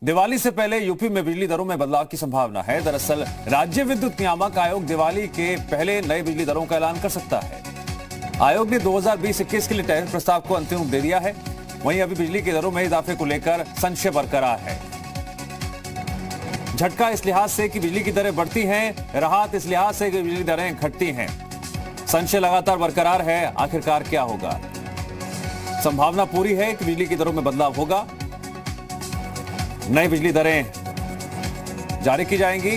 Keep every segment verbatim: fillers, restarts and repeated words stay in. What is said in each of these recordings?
दिवाली से पहले यूपी में बिजली दरों में बदलाव की संभावना है। दरअसल राज्य विद्युत नियामक आयोग दिवाली के पहले नए बिजली दरों का ऐलान कर सकता है। आयोग ने दो हज़ार बीस इक्कीस के लिए टैरिफ प्रस्ताव को अंतिम रूप दे दिया है। वहीं अभी बिजली की दरों में इजाफे को लेकर संशय बरकरार है। झटका इस लिहाज से कि बिजली की दरें बढ़ती हैं, राहत इस लिहाज से कि बिजली दरें घटती हैं। संशय लगातार बरकरार है, आखिरकार क्या होगा? संभावना पूरी है कि बिजली की दरों में बदलाव होगा, नई बिजली दरें जारी की जाएंगी।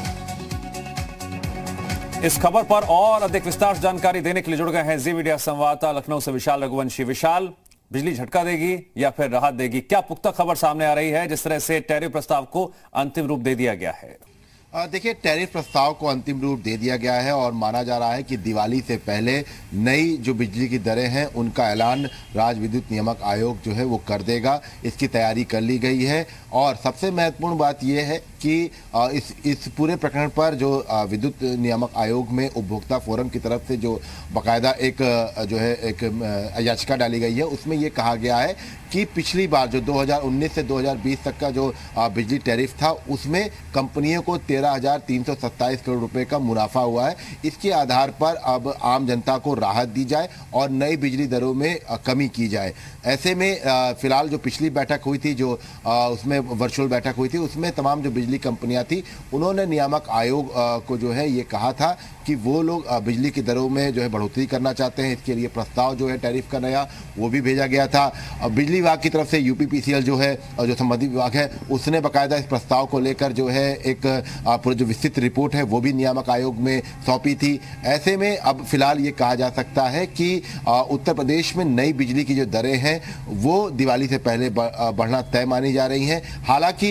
इस खबर पर और अधिक विस्तार से जानकारी देने के लिए जुड़ गए हैं जी मीडिया संवाददाता लखनऊ से विशाल रघुवंशी। विशाल, बिजली झटका देगी या फिर राहत देगी? क्या पुख्ता खबर सामने आ रही है जिस तरह से टैरिफ प्रस्ताव को अंतिम रूप दे दिया गया है? देखिए, टैरिफ प्रस्ताव को अंतिम रूप दे दिया गया है और माना जा रहा है कि दिवाली से पहले नई जो बिजली की दरें हैं उनका ऐलान राज्य विद्युत नियामक आयोग जो है वो कर देगा। इसकी तैयारी कर ली गई है और सबसे महत्वपूर्ण बात यह है कि इस इस पूरे प्रकरण पर जो विद्युत नियामक आयोग में उपभोक्ता फोरम की तरफ से जो बाकायदा एक जो है एक याचिका डाली गई है, उसमें ये कहा गया है कि पिछली बार जो दो हज़ार उन्नीस से दो हज़ार बीस तक का जो बिजली टैरिफ था उसमें कंपनियों को तेरह हजार तीन सौ सत्ताईस करोड़ रुपए का मुनाफा हुआ है। इसके आधार पर अब आम जनता को राहत दी जाए और नई बिजली दरों में कमी की जाए। ऐसे में फिलहाल जो पिछली बैठक हुई थी, जो उसमें वर्चुअल बैठक हुई थी, उसमें तमाम जो बिजली कंपनियां थी उन्होंने नियामक आयोग को जो है ये कहा था कि वो लोग बिजली की दरों में जो है बढ़ोतरी करना चाहते हैं। इसके लिए प्रस्ताव जो है टैरिफ का नया वो भी भेजा गया था। बिजली विभाग की तरफ से यूपीपीसीएल जो है और जो संबंधित विभाग है उसने बाकायदा इस प्रस्ताव को लेकर जो है एक पूरी जो विस्तृत रिपोर्ट है वो भी नियामक आयोग में सौंपी थी। ऐसे में अब फिलहाल ये कहा जा सकता है कि उत्तर प्रदेश में नई बिजली की जो दरें हैं वो दिवाली से पहले बढ़ना तय मानी जा रही हैं। हालांकि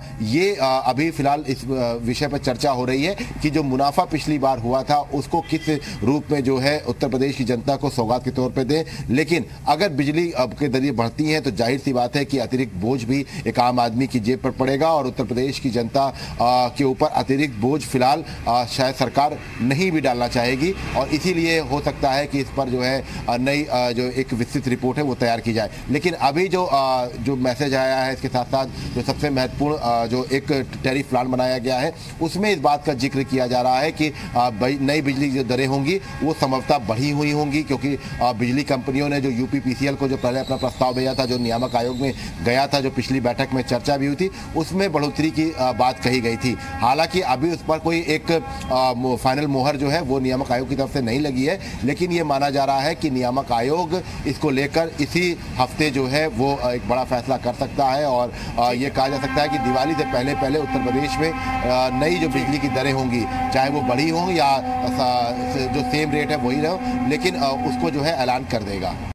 ये अभी फिलहाल इस विषय पर चर्चा हो रही है कि जो मुनाफा पिछली बार हुआ था उसको किस रूप में जो है उत्तर प्रदेश की जनता को सौगात के तौर पे दें। लेकिन अगर बिजली अब के जरिए बढ़ती है तो जाहिर सी बात है कि अतिरिक्त बोझ भी एक आम आदमी की जेब पर पड़ेगा और उत्तर प्रदेश की जनता के ऊपर अतिरिक्त बोझ फिलहाल शायद सरकार नहीं भी डालना चाहेगी और इसीलिए हो सकता है कि इस पर जो है नई जो एक विस्तृत रिपोर्ट है वो तैयार की जाए। लेकिन अभी जो जो मैसेज आया है, इसके साथ साथ जो सबसे महत्वपूर्ण जो एक टैरिफ प्लान बनाया गया है उसमें इस बात का जिक्र किया जा रहा है कि नई बिजली की जो दरें होंगी वो संभवतः बढ़ी हुई होंगी, क्योंकि बिजली कंपनियों ने जो यूपीपीसीएल को जो पहले अपना प्रस्ताव भेजा था, जो नियामक आयोग में गया था, जो पिछली बैठक में चर्चा भी हुई थी, उसमें बढ़ोतरी की बात कही गई थी। हालांकि अभी उस पर कोई एक आ, फाइनल मोहर जो है वो नियामक आयोग की तरफ से नहीं लगी है, लेकिन ये माना जा रहा है कि नियामक आयोग इसको लेकर इसी हफ्ते जो है वो एक बड़ा फैसला कर सकता है और आ, ये कहा जा सकता है कि दिवाली से पहले पहले उत्तर प्रदेश में आ, नई जो बिजली की दरें होंगी, चाहे वो बढ़ी हों या जो सेम रेट है वही रहो, लेकिन उसको जो है ऐलान कर देगा।